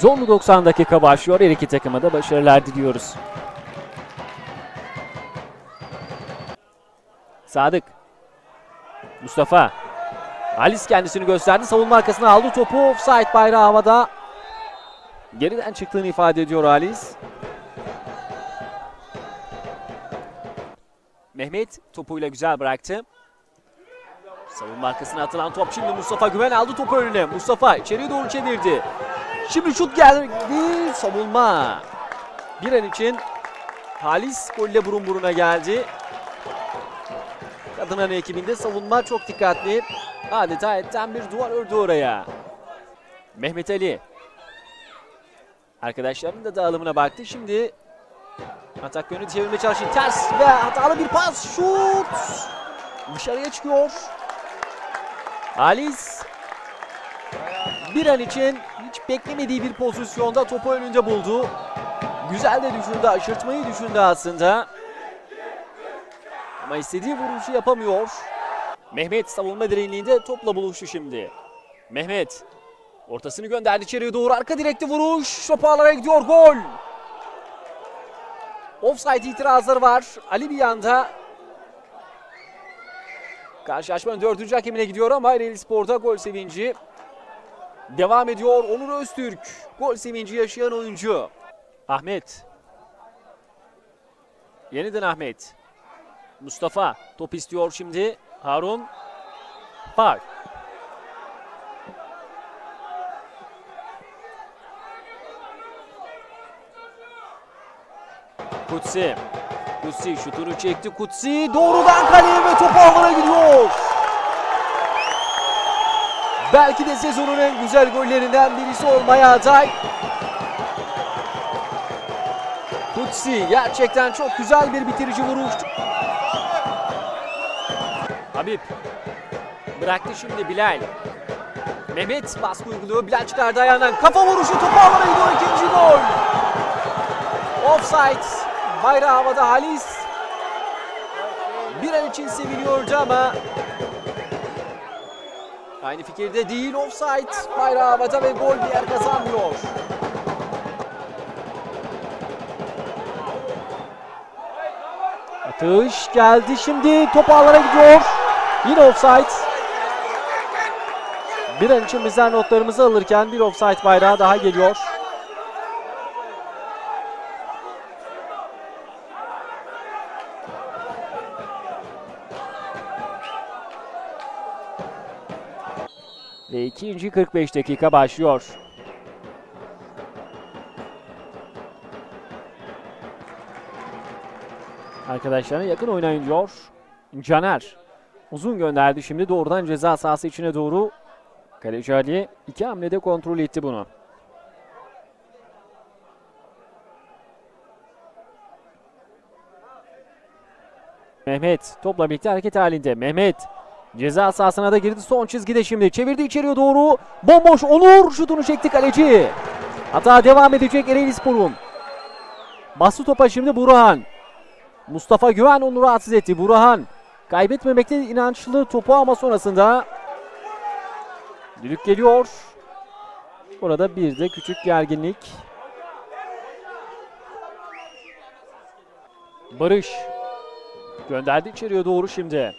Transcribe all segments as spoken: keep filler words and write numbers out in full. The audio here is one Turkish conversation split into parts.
Zorlu doksan dakika başlıyor. Her iki takıma da başarılar diliyoruz. Sadık. Mustafa. Halis kendisini gösterdi. Savunma arkasına aldı topu. Offside bayrağı havada. Geriden çıktığını ifade ediyor Halis. Mehmet topuyla güzel bıraktı. Savunma arkasına atılan top, şimdi Mustafa Güven aldı topu önüne. Mustafa içeriye doğru çevirdi. Şimdi şut geldi. Savunma. Bir an için Halis golle burun buruna geldi. Kadınların ekibinde savunma çok dikkatli. Adeta etten bir duvar ördü oraya. Mehmet Ali. Arkadaşlarının da dağılımına baktı. Şimdi atak yönü çevirmeye çalışıyor. Ters ve hatalı bir pas. Şut. Dışarıya çıkıyor. Halis bir an için hiç beklemediği bir pozisyonda topu önünde buldu. Güzel de düşündü. Aşırtmayı düşündü aslında. Ama istediği vuruşu yapamıyor. Mehmet savunma direnliğinde topla buluştu şimdi. Mehmet ortasını gönderdi içeriye doğru. Arka direkte vuruş. Toparlara gidiyor. Gol. Offside itirazları var. Ali bir yanda. Karşılaşmanın dördüncü hakemine gidiyor ama Ereğlispor'da gol sevinci devam ediyor. Onur Öztürk gol sevinci yaşayan oyuncu. Ahmet. Yeniden Ahmet. Mustafa top istiyor şimdi. Harun. Faul. Kutsi. Kutsi şutunu çekti. Kutsi doğrudan kaleye ve top ağlara gidiyor. Belki de sezonun en güzel gollerinden birisi olmaya aday. Kutsi gerçekten çok güzel bir bitirici vuruş. Habib bıraktı şimdi Bilal. Mehmet baskı uyguluyor. Bilal çıkardı ayağından. Kafa vuruşu, top ağlara gidiyor. İkinci gol. Offside. Bayrağı havada Halis. Bir an için seviniyordu ama aynı fikirde değil. Offside. Bayrağı havada ve gol bir yer kazanmıyor. Atış geldi şimdi. Top ağlara gidiyor. Yine offside. Bir an için bizler notlarımızı alırken bir offside bayrağı daha geliyor. Ve ikinci kırk beş dakika başlıyor. Arkadaşlarına yakın oynayınıyor. Caner uzun gönderdi şimdi doğrudan ceza sahası içine doğru. Kaleci Ali iki hamlede kontrol etti bunu. Mehmet topla birlikte hareket halinde. Mehmet ceza sahasına da girdi. Son çizgide şimdi. Çevirdi içeriye doğru. Bomboş Onur şutunu çekti kaleci. Hata devam edecek Ereğlispor'un. Bastı topa şimdi Burhan. Mustafa Güven onu rahatsız etti. Burhan kaybetmemekte inançlı topu ama sonrasında düdük geliyor. Orada bir de küçük gerginlik. Barış gönderdi içeriye doğru şimdi.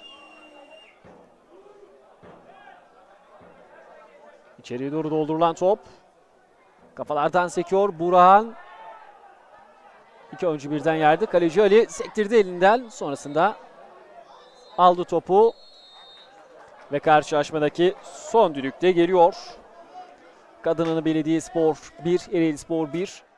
İçeriye doğru doldurulan top. Kafalardan sekiyor Burhan. İki oyuncu birden yerde. Kaleci Ali sektirdi elinden. Sonrasında aldı topu. Ve karşılaşmadaki son düdük de geliyor. Kadınını Belediyespor bir, Ereğlispor bir.